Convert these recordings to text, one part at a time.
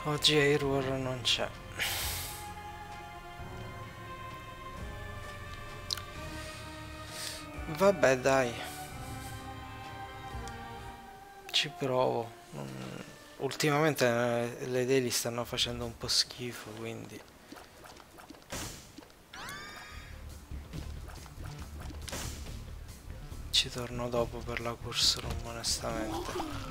Oggi Airwar non c'è. Vabbè, dai. Ci provo. Ultimamente le daily stanno facendo un po' schifo, quindi... Ci torno dopo per la course room, onestamente.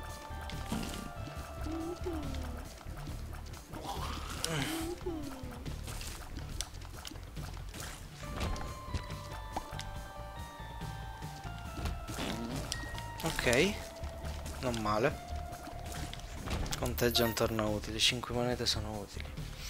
Ok, non male. Conteggia un torno utile, 5 monete sono utili.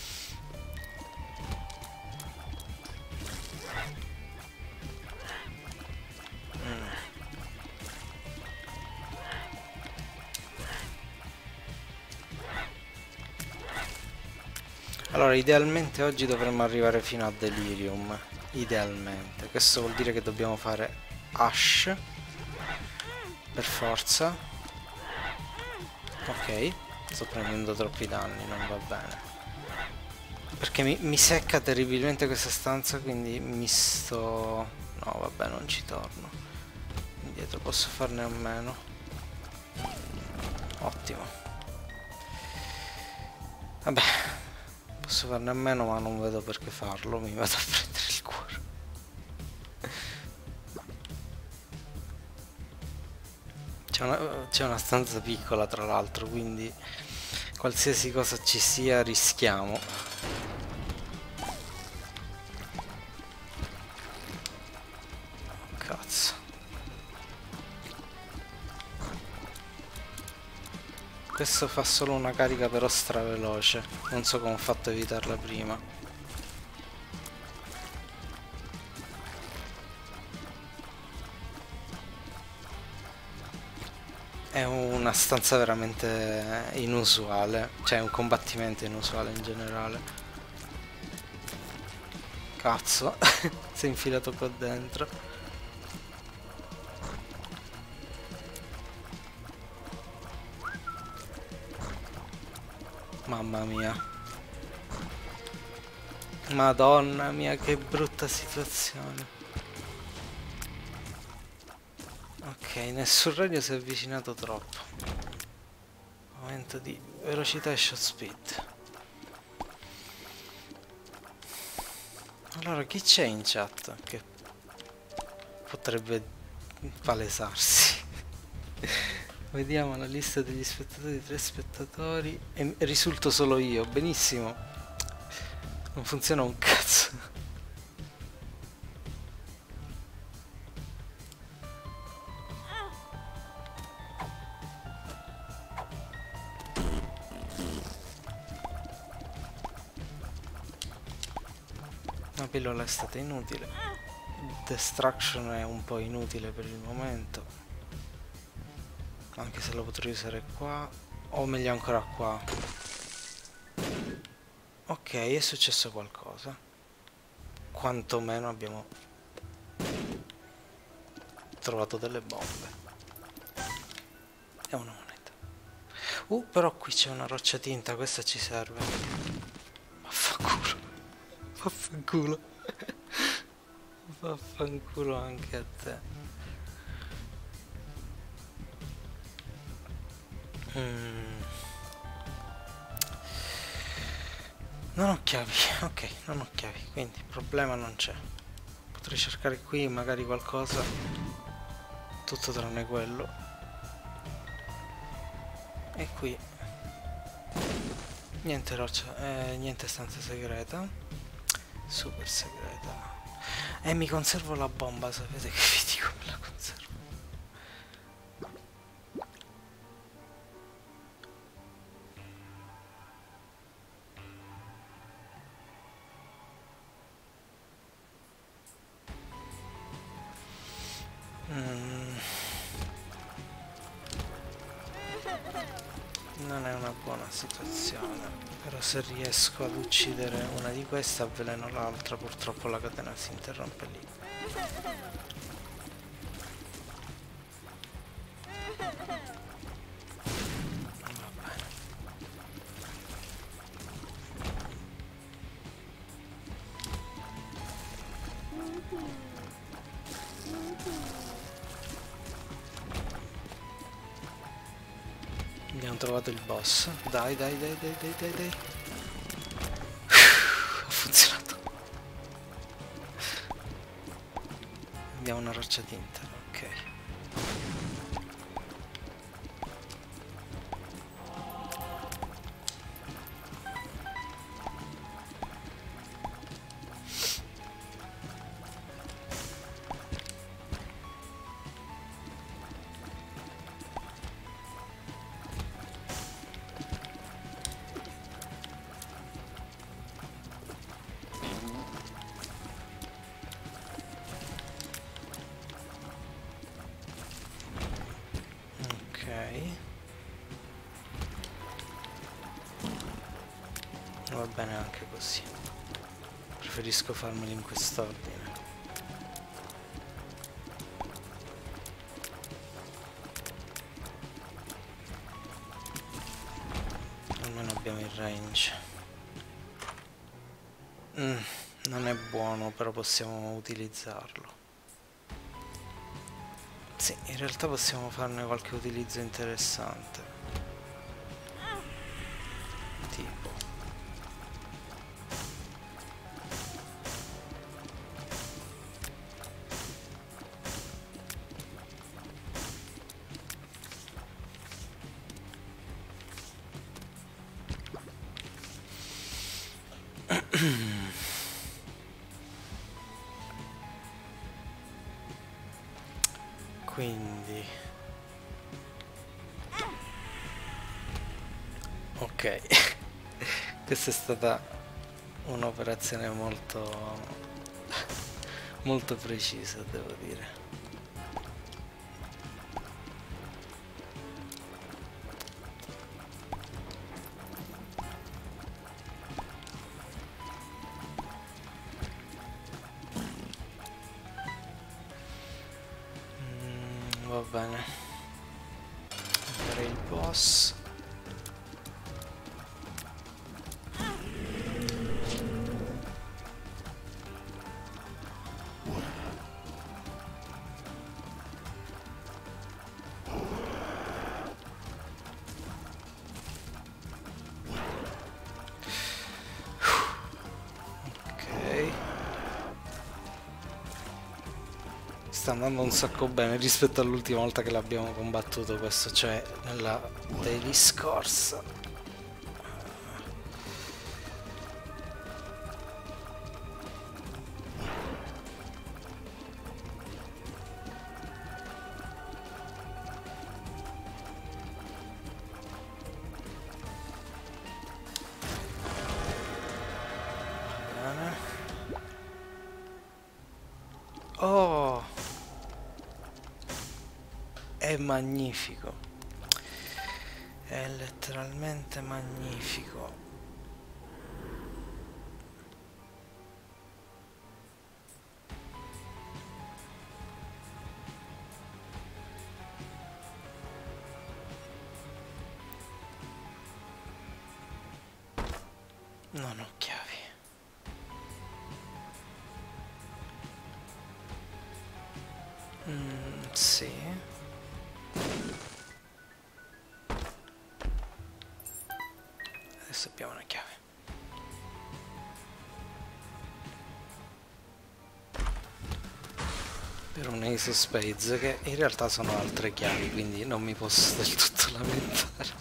Allora, idealmente oggi dovremmo arrivare fino a Delirium. Idealmente. Questo vuol dire che dobbiamo fare Ash. Per forza. Ok. Sto prendendo troppi danni, non va bene. Perché mi secca terribilmente questa stanza, quindi mi sto... No, vabbè, non ci torno. Indietro posso farne a meno. Ottimo. Vabbè, posso farne a meno, ma non vedo perché farlo. Mi vado a prendere il cuore. C'è una stanza piccola, tra l'altro, quindi qualsiasi cosa ci sia rischiamo. Cazzo. Questo fa solo una carica però straveloce. Non so come ho fatto a evitarla prima. È una stanza veramente inusuale. Cioè è un combattimento inusuale in generale. Cazzo. Si è infilato qua dentro. Mamma mia. Madonna mia, che brutta situazione. Ok, nessun raggio si è avvicinato troppo. Aumento di velocità e shot speed. Allora, chi c'è in chat che potrebbe palesarsi? Vediamo la lista degli spettatori, 3 spettatori e risulto solo io, benissimo. Non funziona un cazzo. La pillola è stata inutile. Destruction è un po' inutile per il momento. Anche se lo potrei usare qua. O meglio ancora qua. Ok, è successo qualcosa. Quantomeno abbiamo trovato delle bombe. E una moneta. Però qui c'è una roccia tinta, questa ci serve. Vaffanculo. Vaffanculo. Vaffanculo anche a te. Non ho chiavi, ok, non ho chiavi, quindi il problema non c'è. Potrei cercare qui magari qualcosa, tutto tranne quello. E qui niente roccia, niente stanza segreta. Super segreta. E mi conservo la bomba, sapete che vi dico, me la conservo. Non è una buona situazione, però se riesco ad uccidere una di queste avveleno l'altra, purtroppo la catena si interrompe lì. Va bene. Abbiamo trovato il boss. Dai, dai, dai, dai, dai, dai, dai. Ha funzionato. Abbiamo una roccia tinta, ok. Va bene anche così. Preferisco farmeli in quest'ordine. Almeno abbiamo il range. Non è buono, però possiamo utilizzarlo. Sì, in realtà possiamo farne qualche utilizzo interessante. Tipo. Quindi ok. Questa è stata un'operazione molto precisa, devo dire. Va bene, fare il boss. Sta andando un sacco bene rispetto all'ultima volta che l'abbiamo combattuto questo, cioè nella daily scorsa. Oh! È magnifico, è letteralmente magnifico. Non ho chiavi. Sì. Adesso abbiamo una chiave. Per un Ace of Spades, che in realtà sono altre chiavi, quindi non mi posso del tutto lamentare.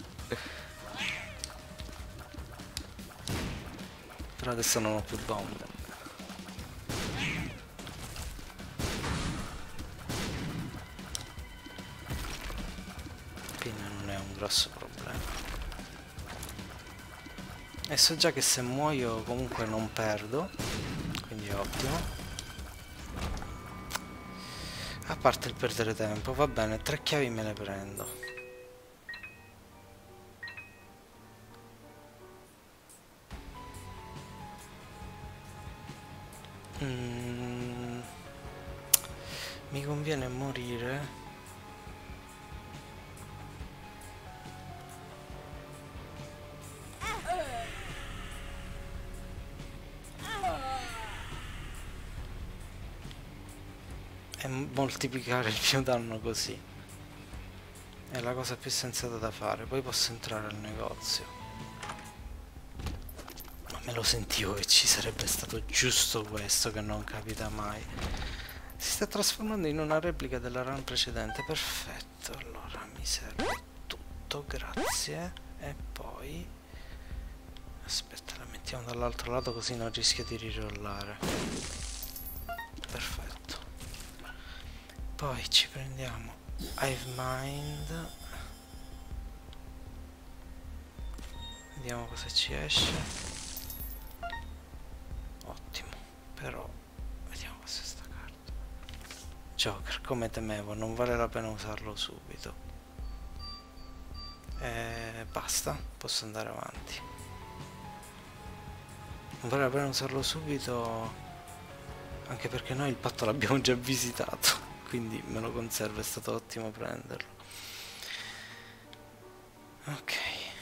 Però adesso non ho più bombe. Quindi non è un grosso problema. E so già che se muoio comunque non perdo, quindi è ottimo. A parte il perdere tempo, va bene, 3 chiavi me le prendo. Mi conviene morire. E moltiplicare il mio danno così. è la cosa più sensata da fare. Poi posso entrare al negozio, ma me lo sentivo che ci sarebbe stato giusto questo, che non capita mai. Si sta trasformando in una replica della run precedente. Perfetto, allora mi serve tutto, grazie. E poi aspetta, la mettiamo dall'altro lato così non rischio di rirollare. Perfetto. Poi ci prendiamo Hivemind, vediamo cosa ci esce. Ottimo, però vediamo cos'è sta carta. Joker, come temevo, non vale la pena usarlo subito. Basta, posso andare avanti. Non vale la pena usarlo subito, anche perché noi il patto l'abbiamo già visitato, quindi me lo conservo, è stato ottimo prenderlo. Ok.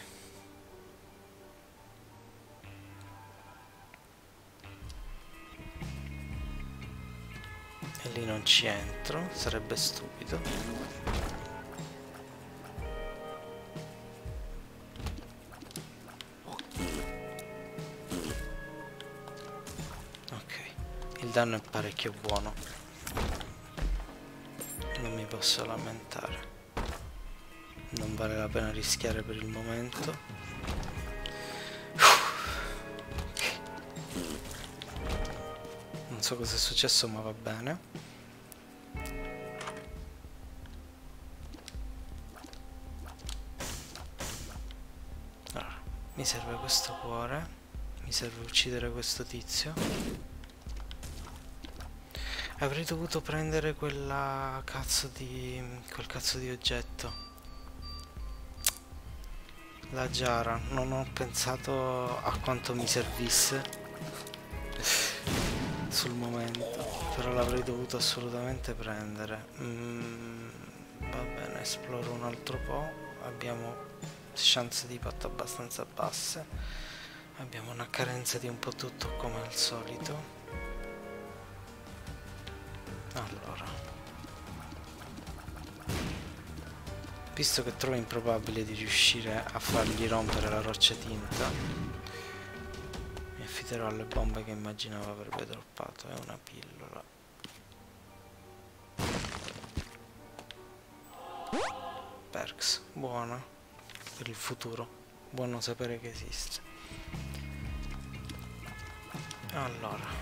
E lì non ci entro, sarebbe stupido. Ok, il danno è parecchio buono, non mi posso lamentare. Non vale la pena rischiare per il momento. Okay. Non so cosa è successo, ma va bene. Allora, mi serve questo cuore, mi serve uccidere questo tizio. Avrei dovuto prendere quel cazzo di oggetto. La giara, non ho pensato a quanto mi servisse sul momento, però l'avrei dovuto assolutamente prendere. Va bene, esploro un altro po', abbiamo chance di patto abbastanza basse, abbiamo una carenza di un po' tutto come al solito. Allora, visto che trovo improbabile di riuscire a fargli rompere la roccia tinta, mi affiderò alle bombe che immaginavo avrebbe droppato. È una pillola. Perks, buona per il futuro, buono sapere che esiste. Allora,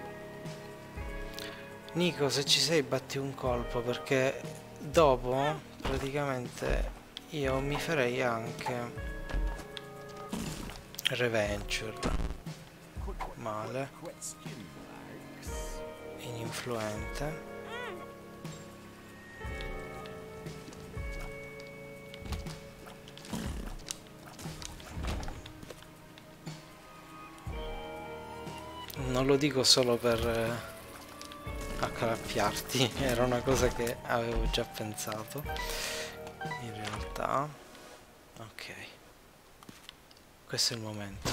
Nico, se ci sei batti un colpo, perché dopo praticamente io mi farei anche Revenger. Male. Ininfluente. Non lo dico solo per accalappiarti, era una cosa che avevo già pensato in realtà. Ok, questo è il momento.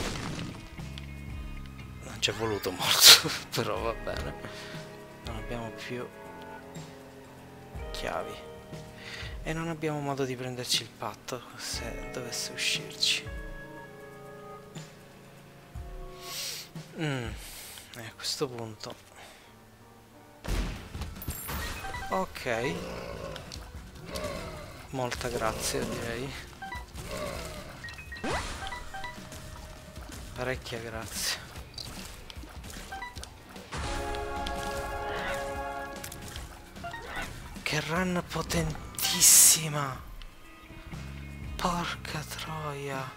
Non ci è voluto molto però va bene. Non abbiamo più chiavi e non abbiamo modo di prenderci il patto se dovesse uscirci. E a questo punto ok, molta grazia direi, parecchia grazia. Che run potentissima, porca troia,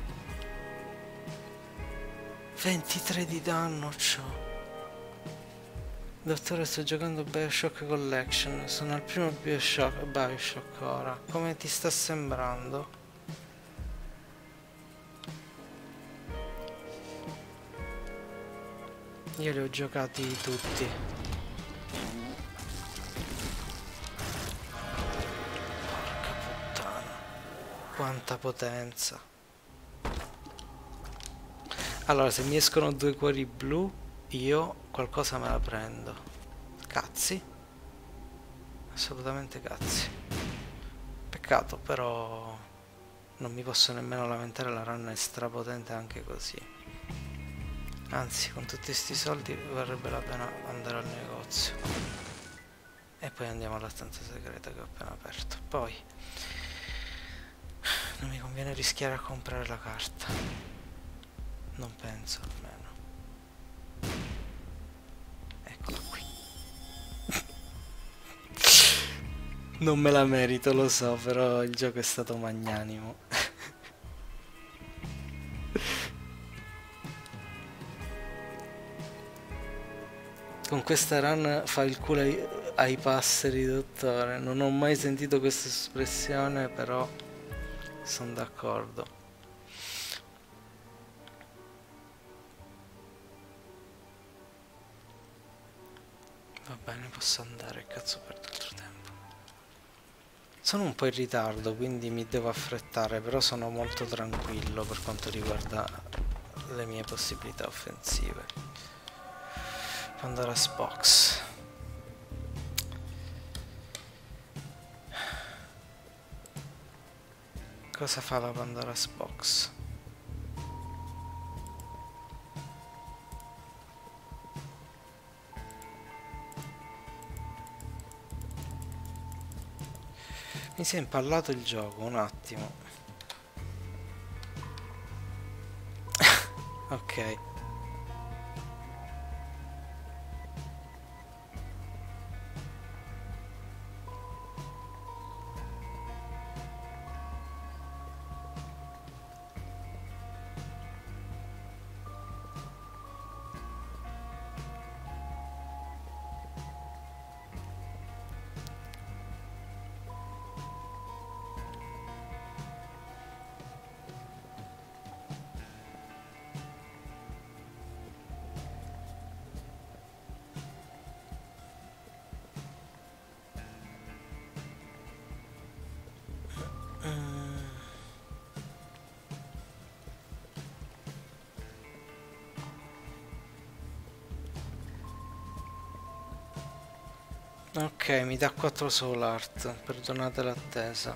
23 di danno c'ho. Dottore, sto giocando BioShock Collection, sono al primo BioShock ora. Come ti sta sembrando? Io li ho giocati tutti. Porca puttana, quanta potenza. Allora, se mi escono 2 cuori blu, io qualcosa me la prendo. Cazzi. Assolutamente cazzi. Peccato peccato, però non mi posso nemmeno lamentare, la run è strapotente anche così. Anzi, con tutti questi soldi varrebbe la pena andare al negozio. E poi andiamo alla stanza segreta che ho appena aperto. Poi non mi conviene rischiare a comprare la carta. Non penso almeno. Eccola qui. Non me la merito, lo so, però il gioco è stato magnanimo. Con questa run fa il culo ai passeri, dottore. Non ho mai sentito questa espressione, però sono d'accordo. Va bene, posso andare, cazzo perdo altro tempo. Sono un po' in ritardo, quindi mi devo affrettare, però sono molto tranquillo per quanto riguarda le mie possibilità offensive. Pandora's Box. Cosa fa la Pandora's Box? Mi si è impallato il gioco, un attimo. Ok. Ok, mi dà 4 soul art, perdonate l'attesa.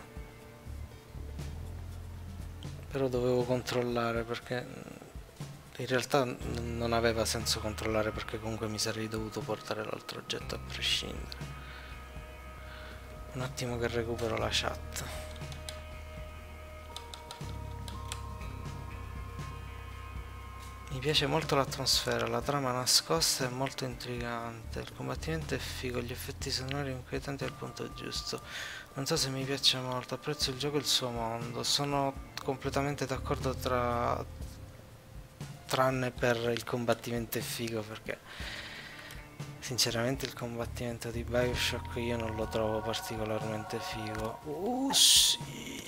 Però dovevo controllare perché in realtà non aveva senso controllare perché comunque mi sarei dovuto portare l'altro oggetto a prescindere. Un attimo che recupero la chat. Mi piace molto l'atmosfera, la trama nascosta è molto intrigante, il combattimento è figo, gli effetti sonori inquietanti al punto giusto. Non so se mi piace molto, apprezzo il gioco e il suo mondo, sono completamente d'accordo tranne per il combattimento è figo perché sinceramente il combattimento di BioShock io non lo trovo particolarmente figo. Sì.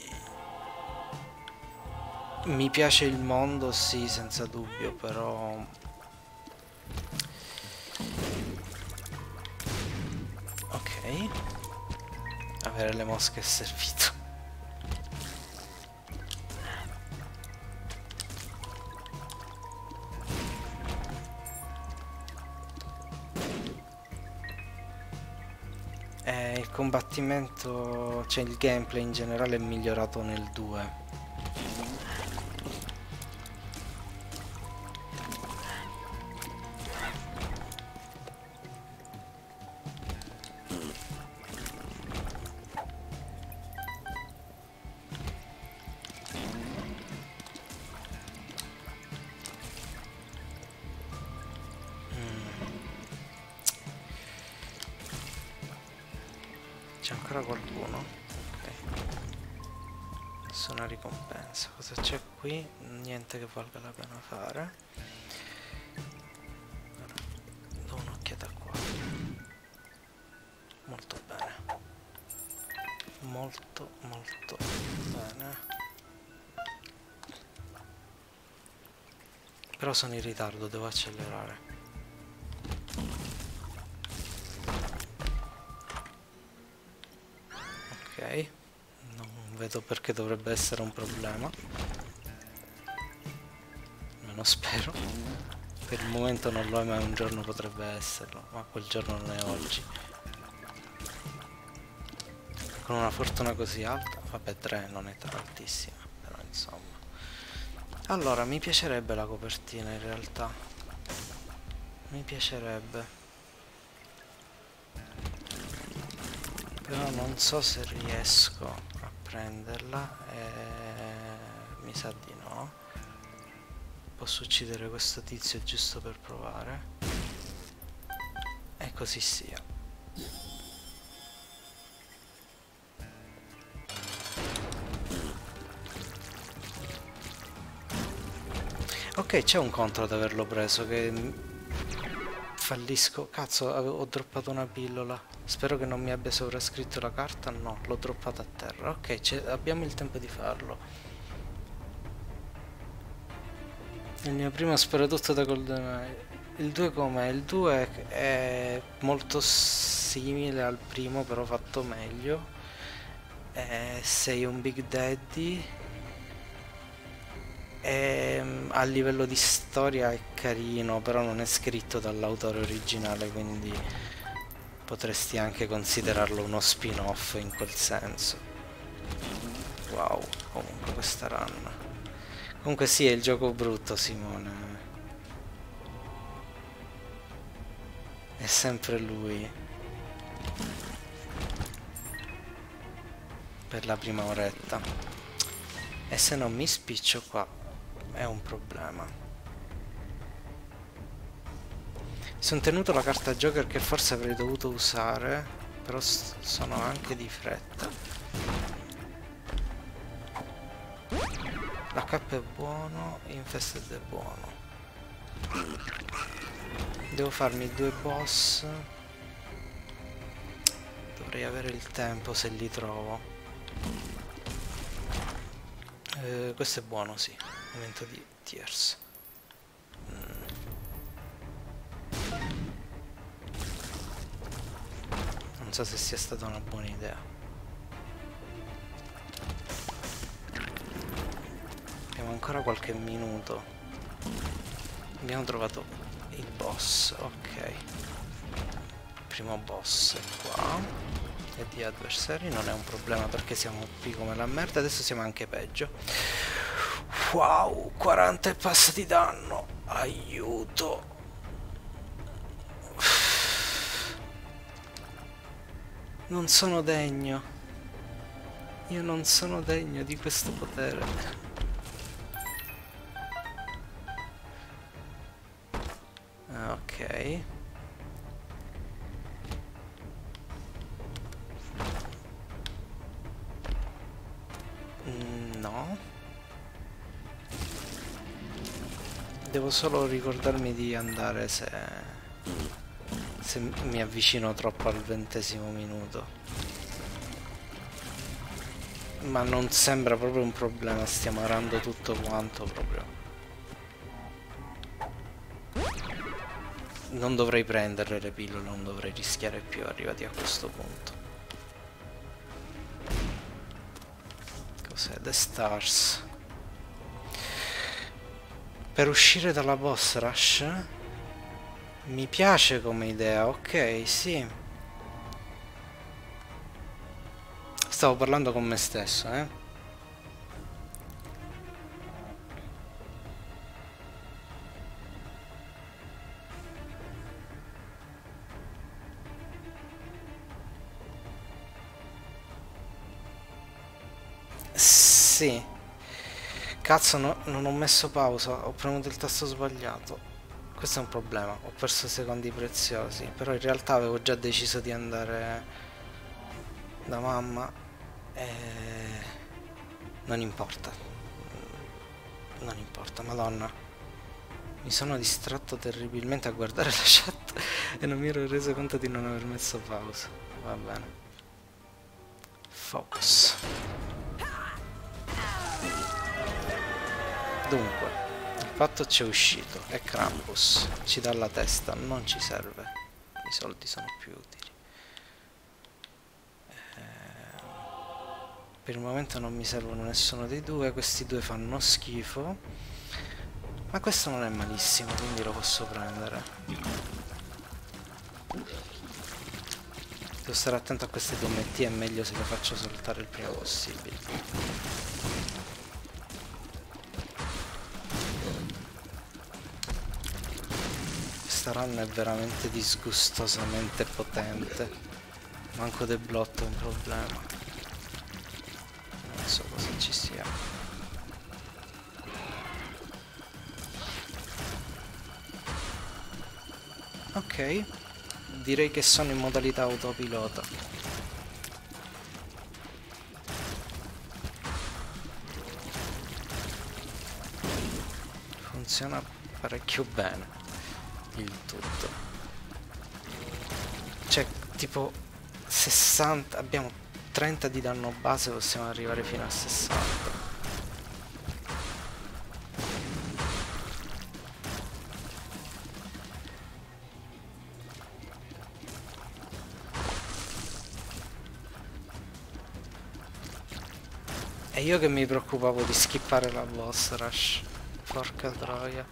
Mi piace il mondo, sì, senza dubbio, però ok. Avere le mosche è servito. Il combattimento, cioè il gameplay in generale è migliorato nel 2. C'è ancora qualcuno? Ok. Nessuna ricompensa. Cosa c'è qui? Niente che valga la pena fare. Allora, do un'occhiata qua. Molto bene. Molto molto bene. Però sono in ritardo, devo accelerare. Ok, non vedo perché dovrebbe essere un problema. Almeno spero. Per il momento non lo è, ma un giorno potrebbe esserlo. Ma quel giorno non è oggi. con una fortuna così alta. Vabbè, 3 non è tantissima, però insomma. Allora, mi piacerebbe la copertina in realtà. Mi piacerebbe. Però non so se riesco a prenderla. Mi sa di no. Posso uccidere questo tizio giusto per provare. E così sia. Ok, c'è un contro ad averlo preso, che fallisco. Cazzo, ho droppato una pillola. Spero che non mi abbia sovrascritto la carta. No, l'ho droppata a terra. Ok, abbiamo il tempo di farlo. Il mio primo sparatutto da GoldenEye. Il 2 com'è? Il 2 è molto simile al primo, però fatto meglio. Sei un Big Daddy. A livello di storia è carino, però non è scritto dall'autore originale, quindi potresti anche considerarlo uno spin-off in quel senso. Wow, comunque questa run. Comunque sì, è il gioco brutto, Simone. È sempre lui. Per la prima oretta. E se non mi spiccio qua è un problema. Sono tenuto la carta Joker che forse avrei dovuto usare, però sono anche di fretta. L'HP è buono, Infested è buono. Devo farmi 2 boss. Dovrei avere il tempo se li trovo. Questo è buono, sì. Momento di tears. Non so se sia stata una buona idea. Abbiamo ancora qualche minuto. Abbiamo trovato il boss, ok. Il primo boss è qua. E di avversari non è un problema perché siamo qui come la merda. Adesso siamo anche peggio. Wow, 40 e passa di danno. Aiuto. Non sono degno. Io non sono degno di questo potere. Ok. No. Devo solo ricordarmi di andare se mi avvicino troppo al 20° minuto. Ma non sembra proprio un problema, stiamo arando tutto quanto proprio. Non dovrei prenderle le pillole, non dovrei rischiare più arrivati a questo punto. Cos'è? The Stars. Per uscire dalla boss rush mi piace come idea, ok, sì. Stavo parlando con me stesso, Sì. Cazzo, non ho messo pausa, ho premuto il tasto sbagliato. Questo è un problema, ho perso secondi preziosi, però in realtà avevo già deciso di andare da mamma e non importa. Non importa, madonna. Mi sono distratto terribilmente a guardare la chat e non mi ero reso conto di non aver messo pausa. Va bene. Focus. Dunque, il fatto c'è uscito, è Krampus, ci dà la testa, non ci serve, i soldi sono più utili. Per il momento non mi servono nessuno dei due, questi due fanno schifo, ma questo non è malissimo, quindi lo posso prendere. Devo stare attento a queste dommettie, è meglio se le faccio saltare il prima possibile. Questa run è veramente disgustosamente potente. Manco del blotto è un problema. Non so cosa ci sia. Ok, direi che sono in modalità autopilota. Funziona parecchio bene il tutto. Cioè, tipo 60, abbiamo 30 di danno base, possiamo arrivare fino a 60. E io che mi preoccupavo di skippare la boss rush. Porca troia.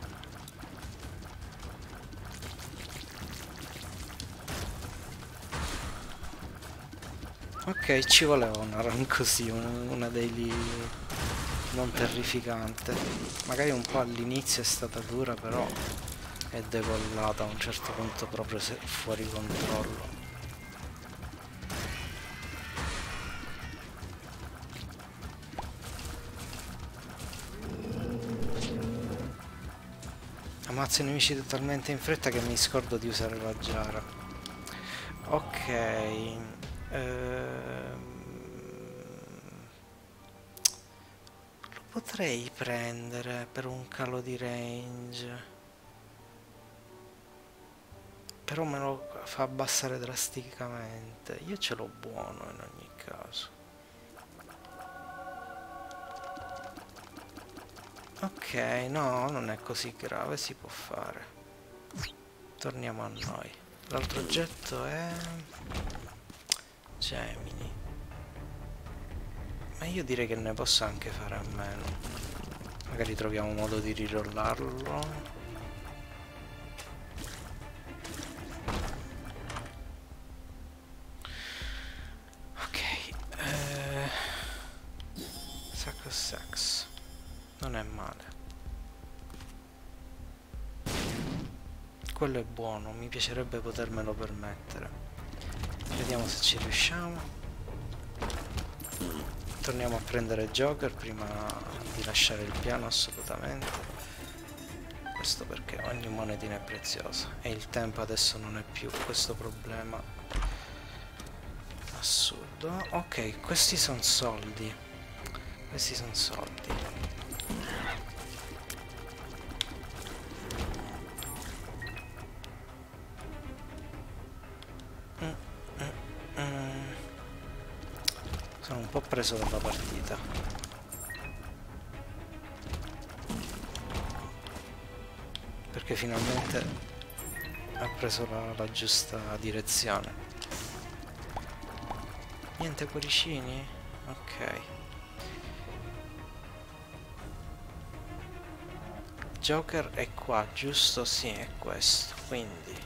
Ok, ci voleva una run così, una daily non terrificante. Magari un po' all'inizio è stata dura, però è decollata a un certo punto proprio fuori controllo. Ammazzo i nemici talmente in fretta che mi scordo di usare la giara. Ok. Lo potrei prendere per un calo di range. Però me lo fa abbassare drasticamente. Io ce l'ho buono in ogni caso. Ok, no, non è così grave, si può fare. Torniamo a noi. L'altro oggetto è... Gemini. Ma io direi che ne posso anche fare a meno. Magari troviamo modo di rirollarlo. Ok. Sacco Sax. Non è male. Quello è buono, mi piacerebbe potermelo permettere. Vediamo se ci riusciamo. Torniamo a prendere Joker prima di lasciare il piano, assolutamente. Questo perché ogni monetina è preziosa e il tempo adesso non è più questo problema assurdo. Ok, questi sono soldi. Questi sono soldi. Sono un po' preso dalla partita. Perché finalmente ha preso la giusta direzione. Niente cuoricini? Ok. Joker è qua, giusto? Sì, è questo. Quindi...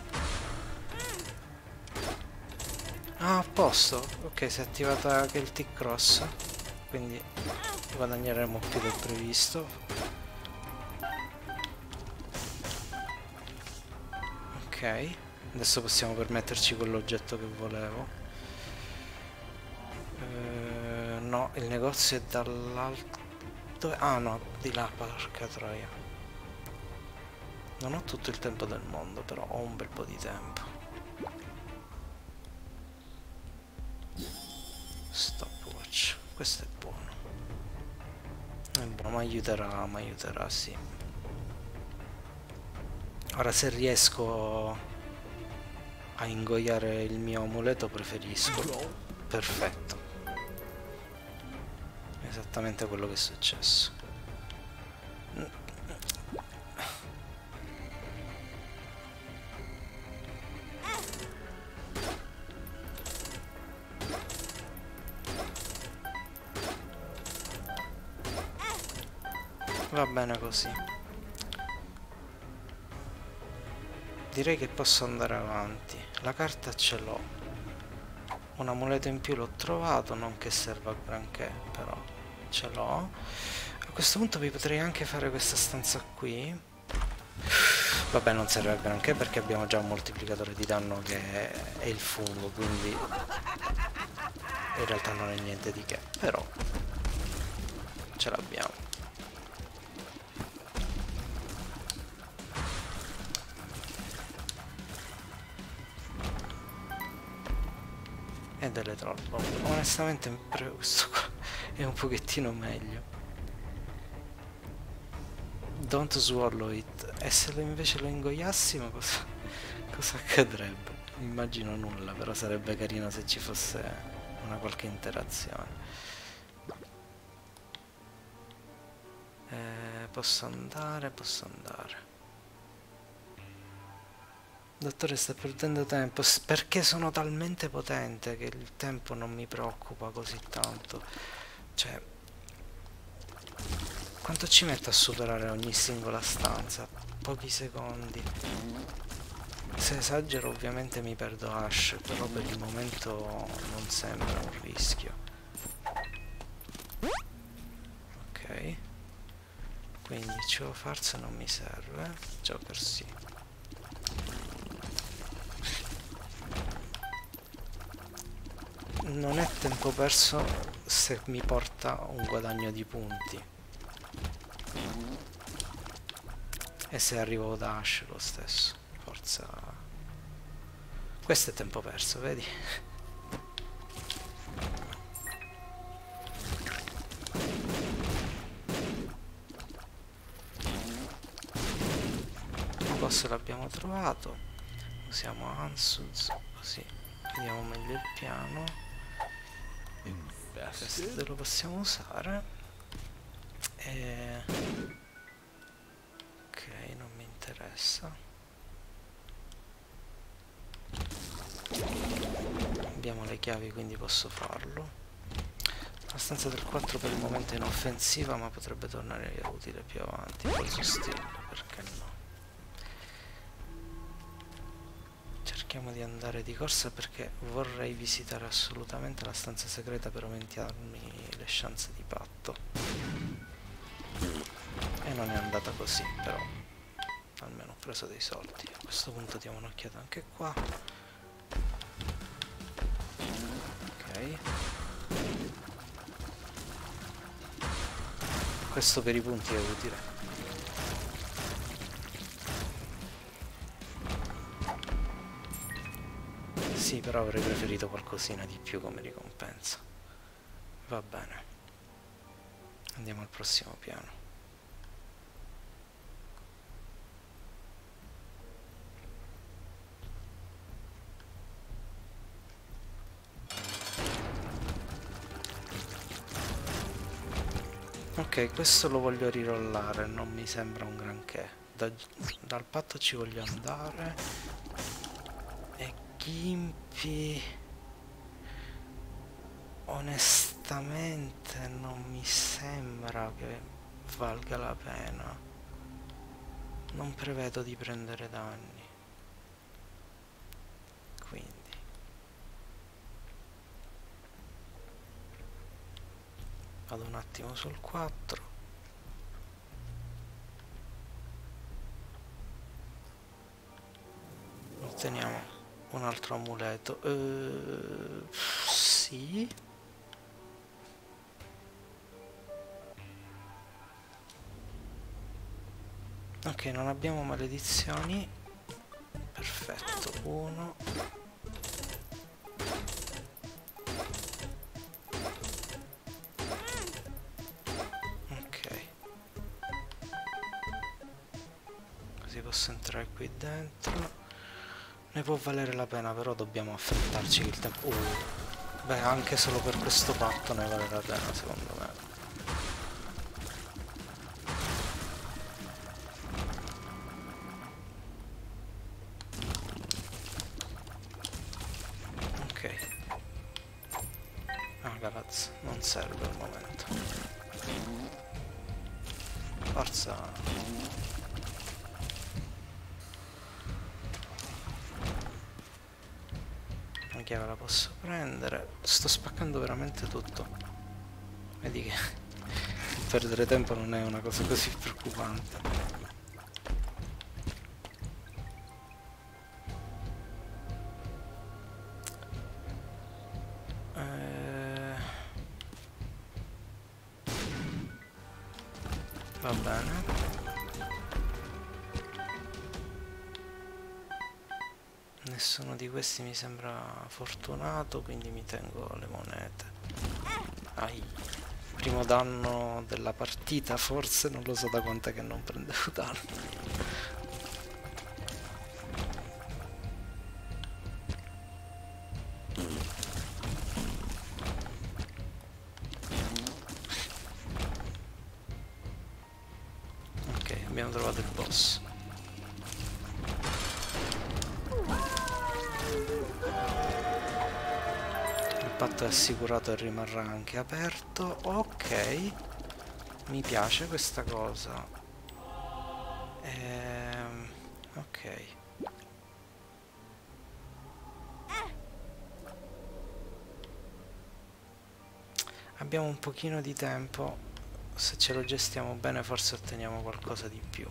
Ah, a posto. Ok, si è attivata anche il T-Cross. Quindi guadagneremo più del previsto. Ok, adesso possiamo permetterci quell'oggetto che volevo. No, il negozio è dall'alto. Ah no, di là, porca troia. Non ho tutto il tempo del mondo, però ho un bel po' di tempo. Stopwatch, questo è buono. È buono, mi aiuterà, sì. Ora se riesco a ingoiare il mio amuleto preferisco. Perfetto. Esattamente quello che è successo. Va bene così. Direi che posso andare avanti. La carta ce l'ho. Un amuleto in più l'ho trovato, non che serva a granché, però ce l'ho. A questo punto vi potrei anche fare questa stanza qui. Vabbè, non serve a granché perché abbiamo già un moltiplicatore di danno che è il fungo, quindi in realtà non è niente di che, però ce l'abbiamo. E delle troll bomb. Onestamente questo qua è un pochettino meglio. Don't swallow it. E se invece lo ingoiassimo cosa accadrebbe? Immagino nulla, però sarebbe carino se ci fosse una qualche interazione. Posso andare, posso andare. Dottore, sta perdendo tempo. Perché sono talmente potente che il tempo non mi preoccupa così tanto. Cioè, quanto ci metto a superare ogni singola stanza? Pochi secondi. Se esagero ovviamente mi perdo Ash, però per il momento non sembra un rischio. Ok. Quindi ciò farsa non mi serve. Joker sì. Non è tempo perso se mi porta un guadagno di punti. E se arrivo da Ash lo stesso. Forza. Questo è tempo perso, vedi? Il boss l'abbiamo trovato. Usiamo Ansuz, così vediamo meglio il piano. Questo lo possiamo usare. Ok, non mi interessa. Abbiamo le chiavi, quindi posso farlo. La stanza del 4 per il momento è inoffensiva, ma potrebbe tornare utile più avanti. Polso stile, perché no? Cerchiamo di andare di corsa perché vorrei visitare assolutamente la stanza segreta per aumentarmi le chance di patto. E non è andata così, però almeno ho preso dei soldi. A questo punto diamo un'occhiata anche qua. Ok. Questo per i punti è utile. Sì, però avrei preferito qualcosina di più come ricompensa. Va bene. Andiamo al prossimo piano. Ok, questo lo voglio rirollare, non mi sembra un granché. Dal patto ci voglio andare. E Gimpy... onestamente non mi sembra che valga la pena. Non prevedo di prendere danni. Quindi vado un attimo sul 4. Otteniamo un altro amuleto. Sì. Ok, non abbiamo maledizioni. Perfetto, 1. Ok. Così posso entrare qui dentro. Ne può valere la pena, però dobbiamo affrettarci che il tempo... beh, anche solo per questo patto ne vale la pena, secondo me. Galaz, non serve al momento. Forza. chiave la posso prendere. Sto spaccando veramente tutto. Vedi che perdere tempo non è una cosa così preoccupante. Va bene. Nessuno di questi mi sembra fortunato, quindi mi tengo le monete. Ai. Primo danno della partita, forse, non lo so da quant'è che non prendevo danno. Ok, abbiamo trovato il boss. Il patto è assicurato e rimarrà anche aperto. Ok, mi piace questa cosa. Ok. Abbiamo un pochino di tempo. Se ce lo gestiamo bene forse otteniamo qualcosa di più.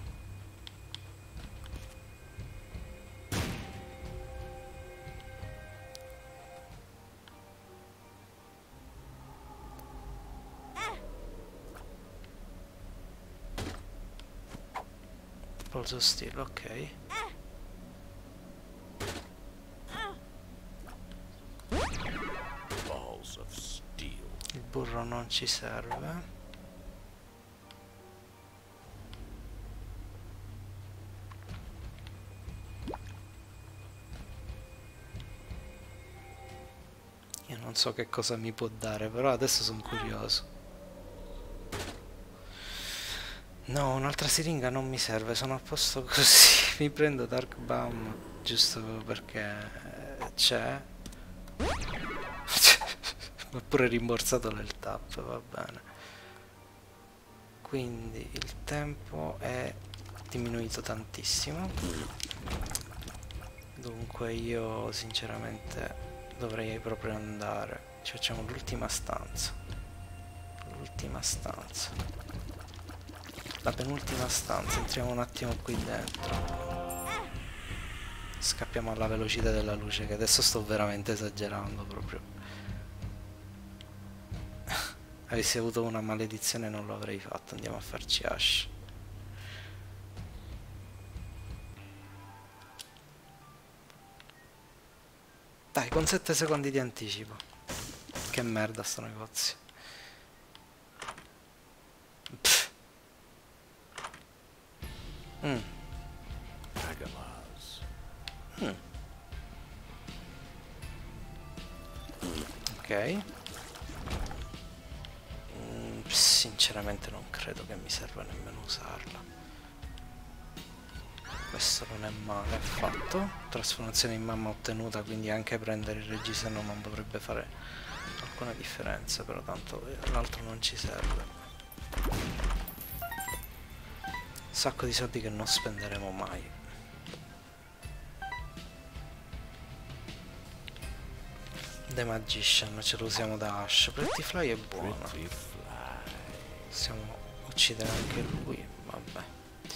Polso steel, ok. Il burro non ci serve. Io non so che cosa mi può dare, però adesso sono curioso. No, un'altra siringa non mi serve, sono a posto così. Mi prendo Dark Balm giusto perché c'è. Mi ha pure rimborsato nel tap, va bene. Quindi il tempo è diminuito tantissimo. Dunque io sinceramente dovrei proprio andare. Ci facciamo l'ultima stanza. L'ultima stanza. La penultima stanza, entriamo un attimo qui dentro. Scappiamo alla velocità della luce, che adesso sto veramente esagerando proprio. Avessi avuto una maledizione non lo avrei fatto, andiamo a farci Ash. Dai, con 7 secondi di anticipo. Che merda sto negozio. Ok. Sinceramente non credo che mi serva nemmeno usarla. Questo non è male affatto. Trasformazione in mamma ottenuta, quindi anche prendere il reggiseno non dovrebbe fare alcuna differenza, però tanto l'altro non ci serve. Sacco di soldi che non spenderemo mai. The Magician ce lo usiamo da Ash. Pretty Fly è buono. Possiamo uccidere anche lui. Vabbè.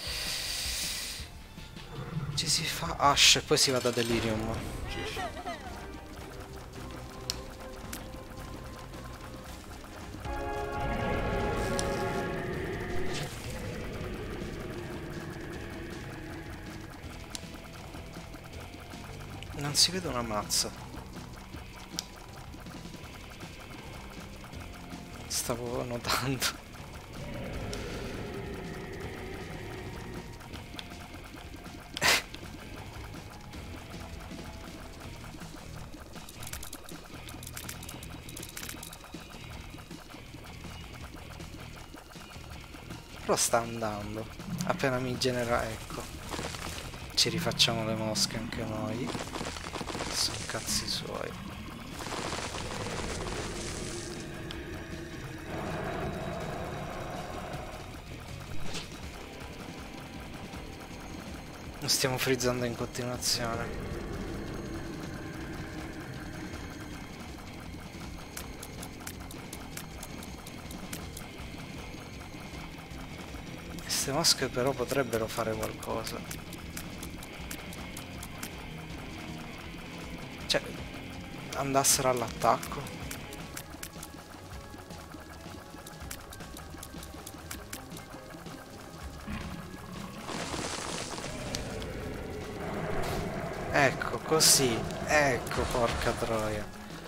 Ci si fa Ash e poi si va da Delirium. Non si vede una mazza. Stavo notando. Però sta andando. Appena mi genera, ecco. Ci rifacciamo le mosche anche noi. Sono cazzi suoi. Stiamo frizzando in continuazione. Queste mosche però potrebbero fare qualcosa. Cioè, andassero all'attacco. Ecco, così. Ecco, porca troia.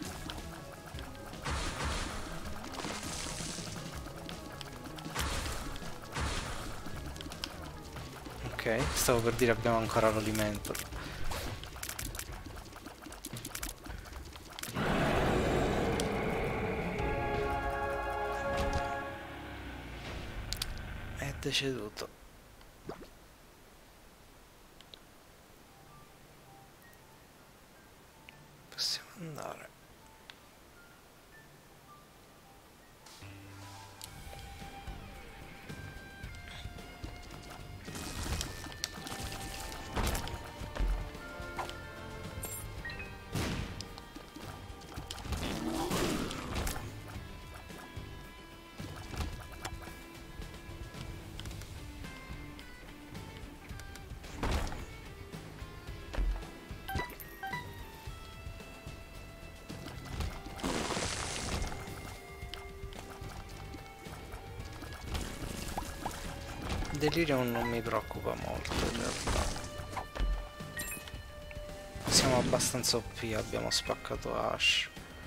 Ok, stavo per dire abbiamo ancora l'alimento. È deceduto. Possiamo andare. Delirium non mi preoccupa molto in realtà. Siamo abbastanza OP, abbiamo spaccato Ash.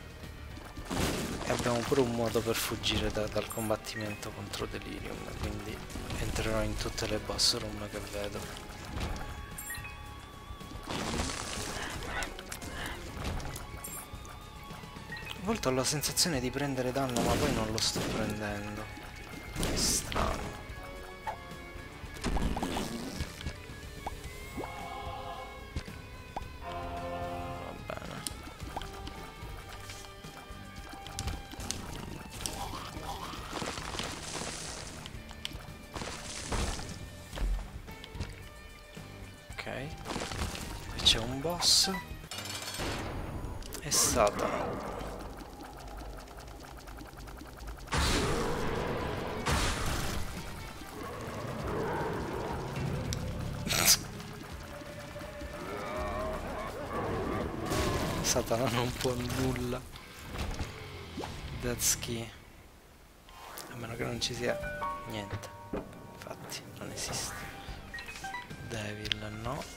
E abbiamo pure un modo per fuggire dal combattimento contro Delirium, quindi entrerò in tutte le boss room che vedo. A volte ho la sensazione di prendere danno, ma poi non lo sto prendendo. È strano. C'è un boss e Satana. Satana non può nulla. That's key. A meno che non ci sia niente. Infatti non esiste. Devil no.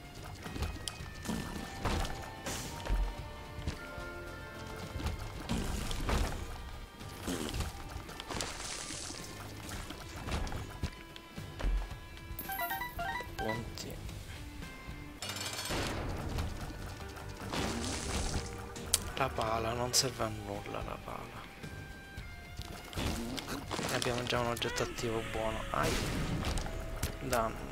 Punti. La pala non serve a nulla, la pala. E abbiamo già un oggetto attivo buono. Ai. Danno.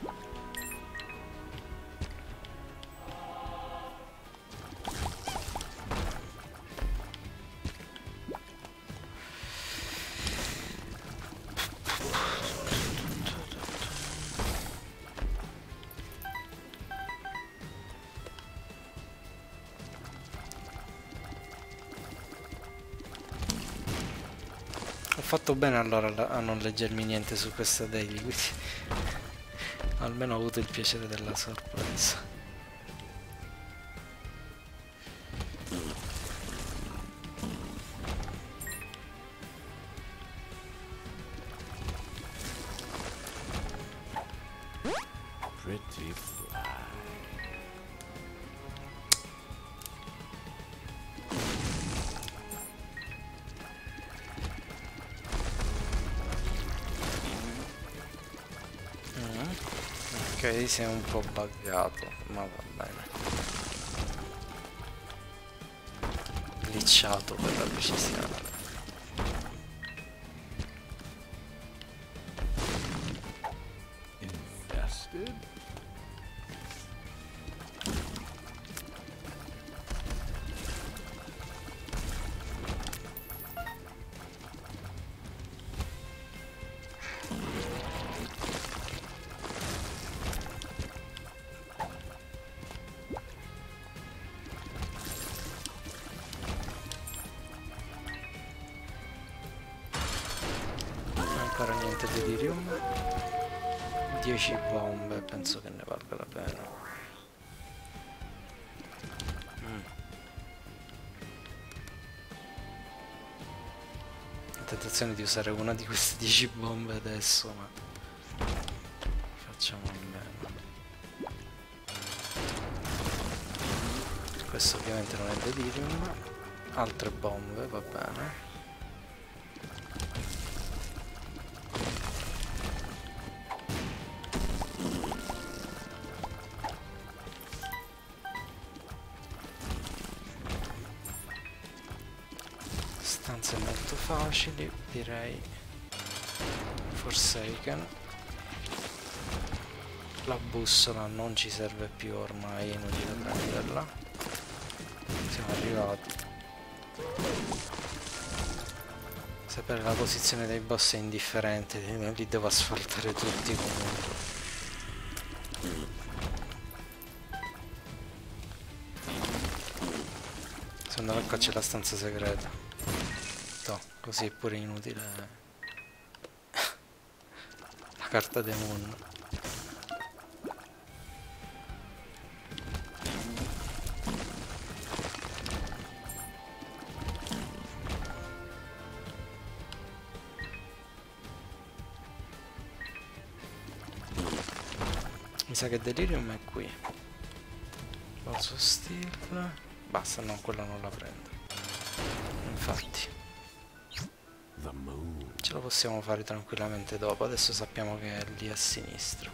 Ho fatto bene allora a non leggermi niente su questa daily, quindi almeno ho avuto il piacere della sorpresa. Pretty fly. Ok, si è un po' buggato, ma va bene. Glitchato per la precisione. Infested? Ancora niente niente delirium. 10 bombe, penso che ne valga la pena. Tentazione di usare una di queste 10 bombe adesso, ma facciamo almeno. Questo ovviamente non è delirium. Altre bombe, va bene. Stanze molto facili, direi. Forsaken. La bussola non ci serve più ormai, è inutile prenderla. Siamo arrivati. Sapere la posizione dei boss è indifferente, li devo asfaltare tutti comunque. Secondo me qua c'è la stanza segreta. No, così è pure inutile. La carta dei Moon. Mi sa che Delirium è qui. Balzo Steel. Basta, no, quella non la prendo. Infatti. Ce lo possiamo fare tranquillamente dopo. Adesso sappiamo che è lì a sinistra.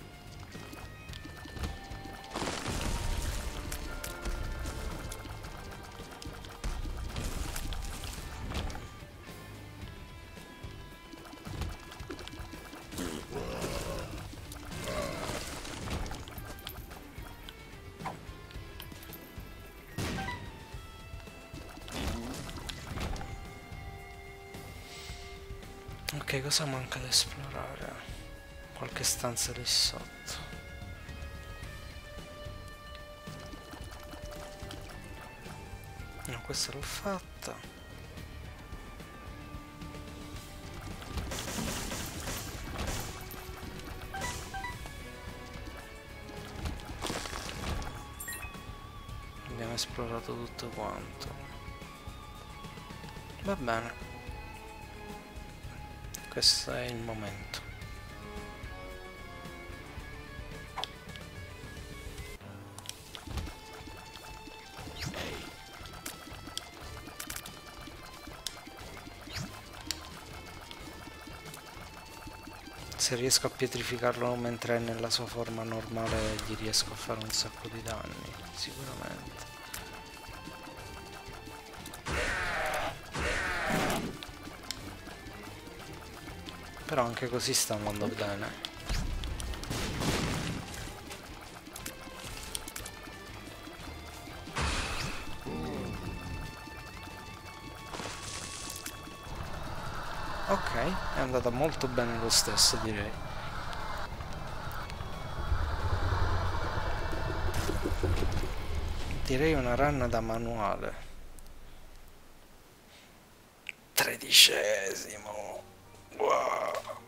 Ok, cosa manca da esplorare? Qualche stanza lì sotto. No, questa l'ho fatta. Abbiamo esplorato tutto quanto. Va bene. Questo è il momento. Se riesco a pietrificarlo mentre è nella sua forma normale, gli riesco a fare un sacco di danni, sicuramente. Però anche così sta andando bene. Ok, è andata molto bene lo stesso, direi. Direi una run da manuale. 13°. Wow.